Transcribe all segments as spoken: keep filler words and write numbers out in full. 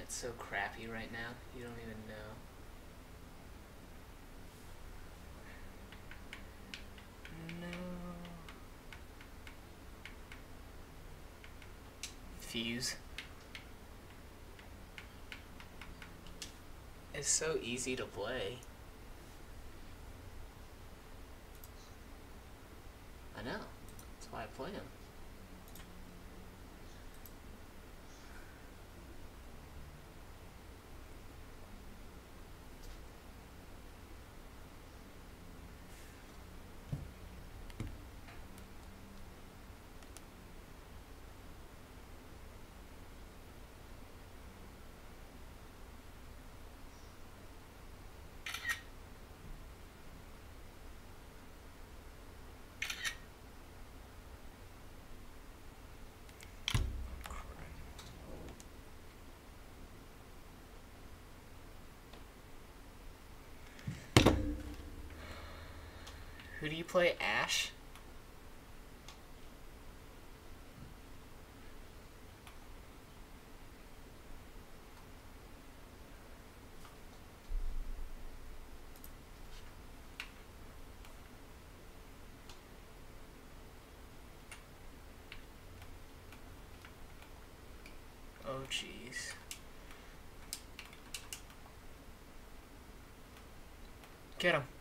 It's so crappy right now. You don't even know. No. Fuse. It's so easy to play. I know. That's why I play him. Who do you play? Ash? Oh, jeez. Get him.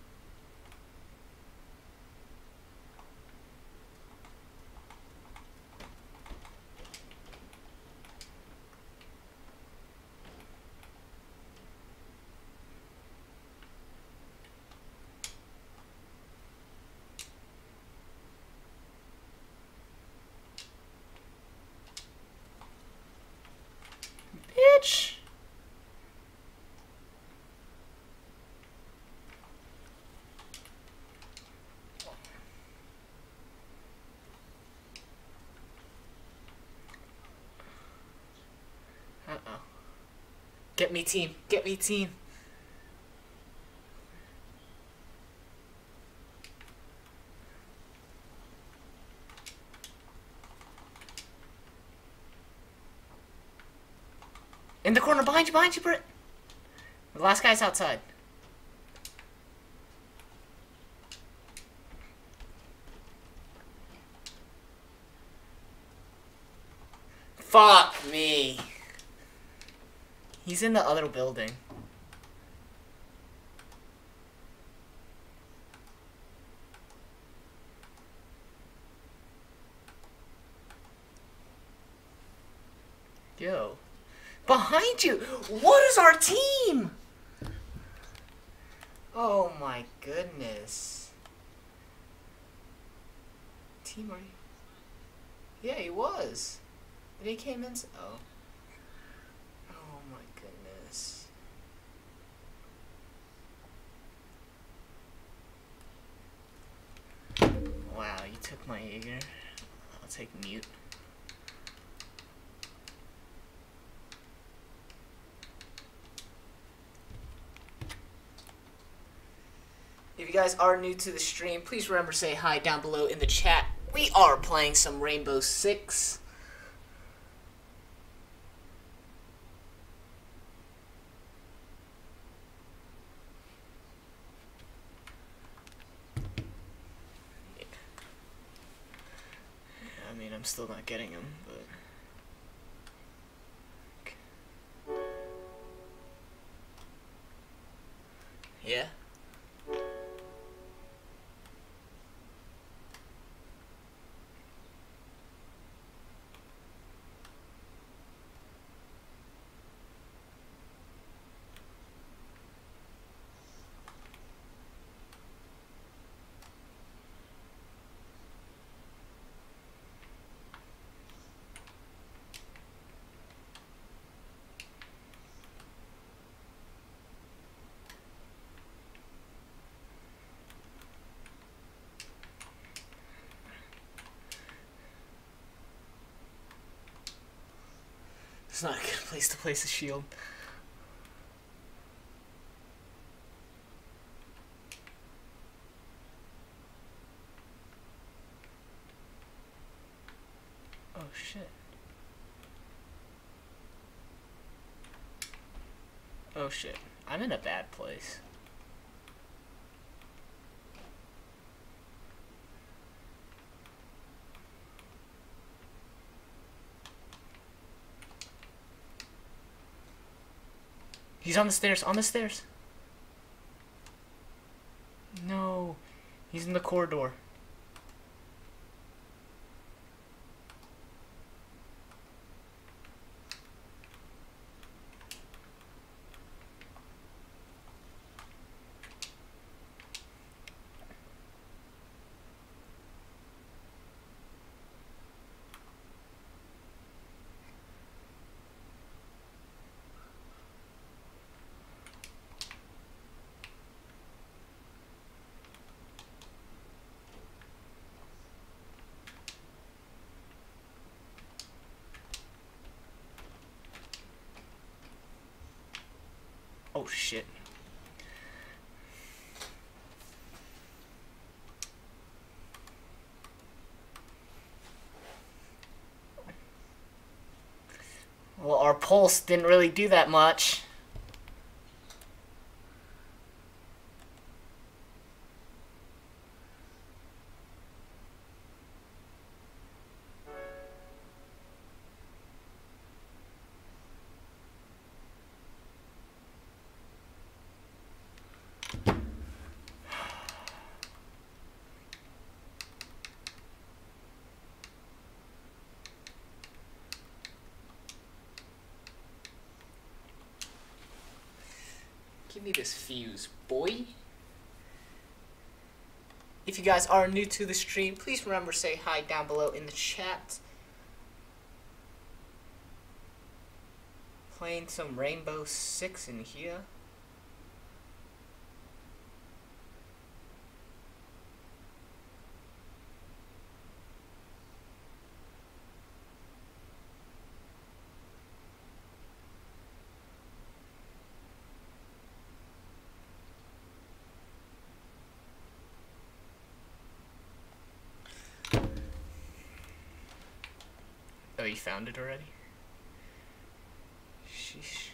Bitch! Uh-oh. Get me team. Get me team. In the corner, behind you, behind you, Britt. The last guy's outside. Fuck me. He's in the other building. Yo. Behind you! What is our team? Oh my goodness. Team, are you? Yeah, he was. But he came in. Oh. Oh my goodness. Wow, you took my Jaeger. I'll take mute. If you guys are new to the stream, please remember to say hi down below in the chat. We are playing some Rainbow Six. Yeah. I mean, I'm still not getting him, but... Yeah? It's not a good place to place a shield. Oh shit. Oh shit. I'm in a bad place. He's on the stairs, on the stairs. No. He's in the corridor. Oh shit. Well, our pulse didn't really do that much. Give me this fuse, boy. If you guys are new to the stream, please remember to say hi down below in the chat. Playing some Rainbow Six in here. Oh, you found it already? Sheesh.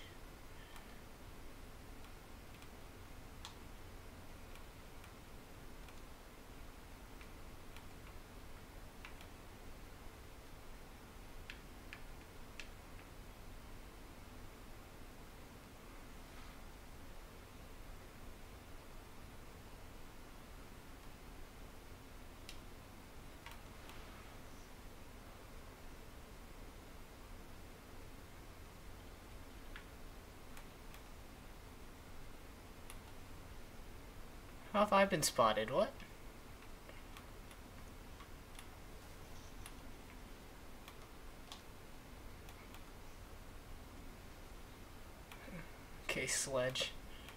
How have I been spotted? What? Okay, sledge.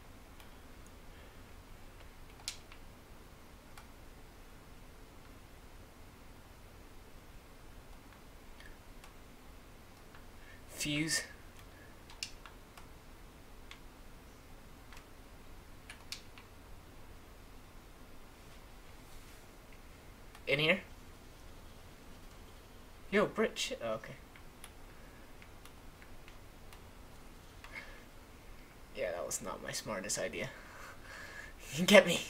Fuse. In here? Yo, Brit, shit. Oh, okay. Yeah, that was not my smartest idea. Get me.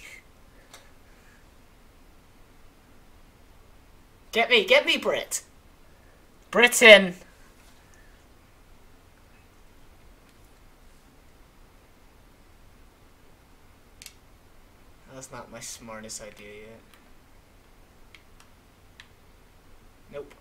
Get me, get me, Brit. Britain. That was not my smartest idea yet. Nope.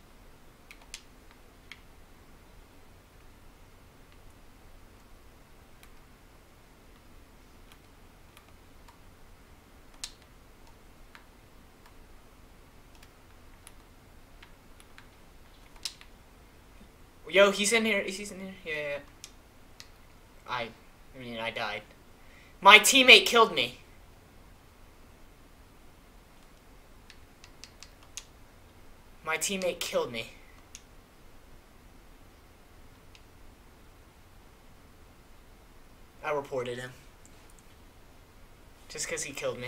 Yo, he's in here. He's in here. Yeah, yeah, yeah. I, I mean, I died. My teammate killed me. My teammate killed me. I reported him. Just because he killed me.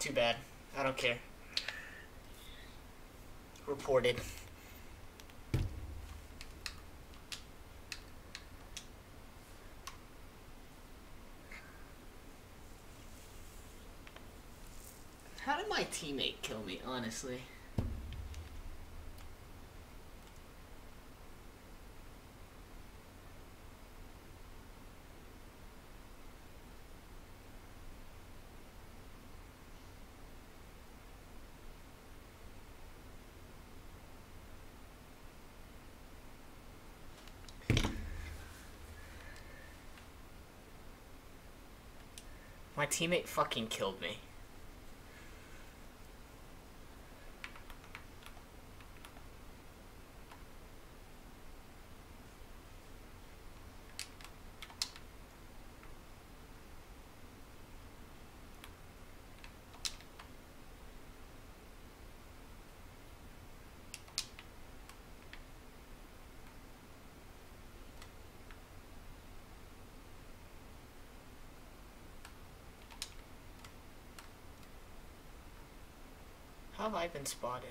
Too bad. I don't care. Reported. How did my teammate kill me, honestly? My teammate fucking killed me. How have I been spotted?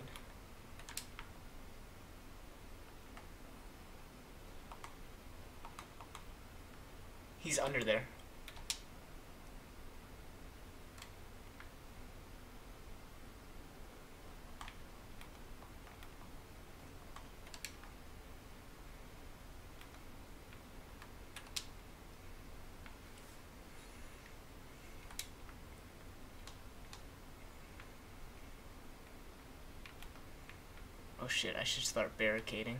He's under there. Oh shit, I should start barricading.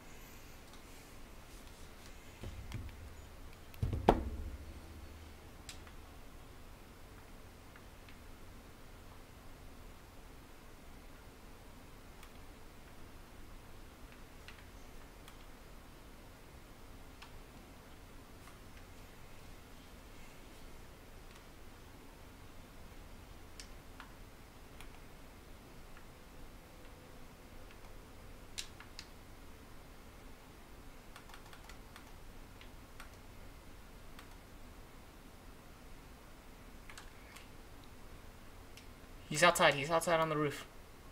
He's outside, he's outside on the roof.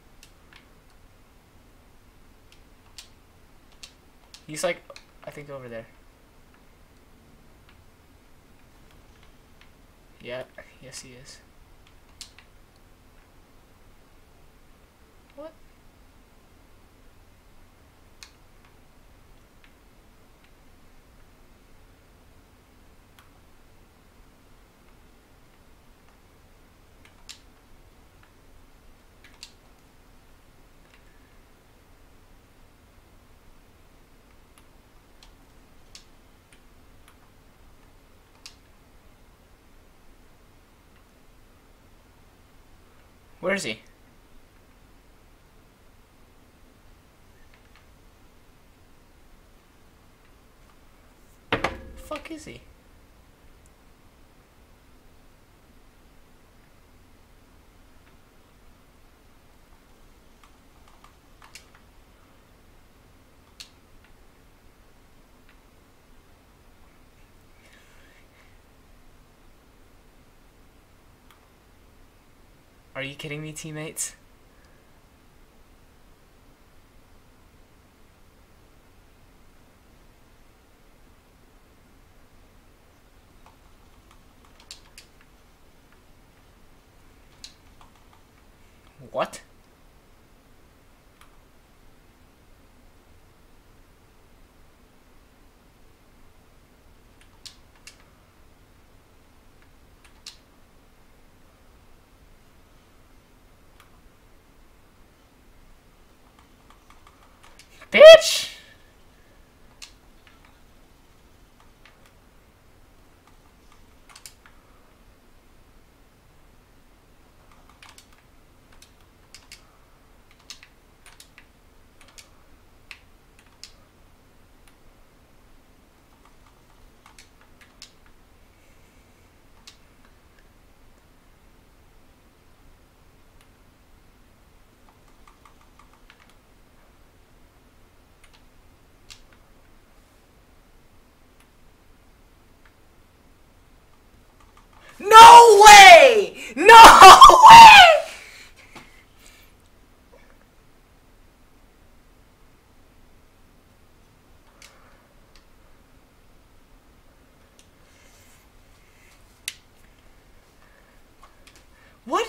He's like, I think over there. Yeah, yes he is. What? Where is he? Fuck is he? Are you kidding me, teammates? What? Bitch!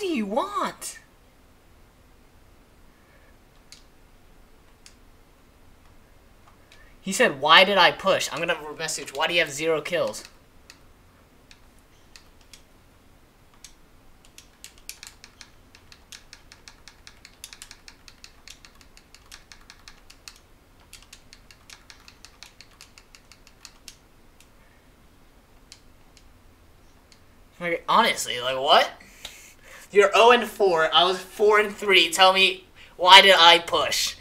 do you want? He said, why did I push? I'm gonna message, why do you have zero kills? Like, honestly, like, what? You're oh and four, I was four and three, tell me, why did I push?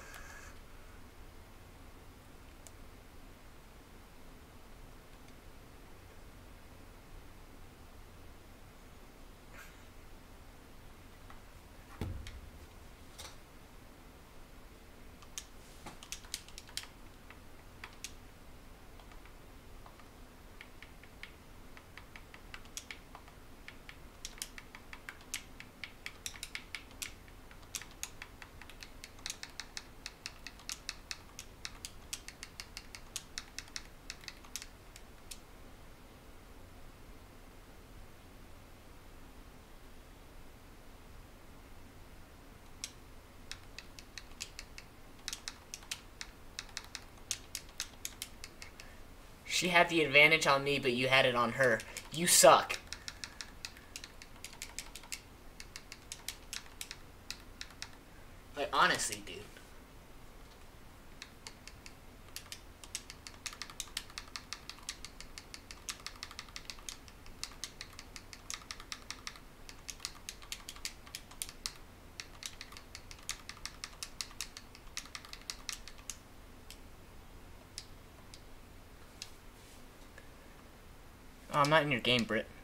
She had the advantage on me, but you had it on her. You suck. Like, honestly, dude. Oh, I'm not in your game, Britt.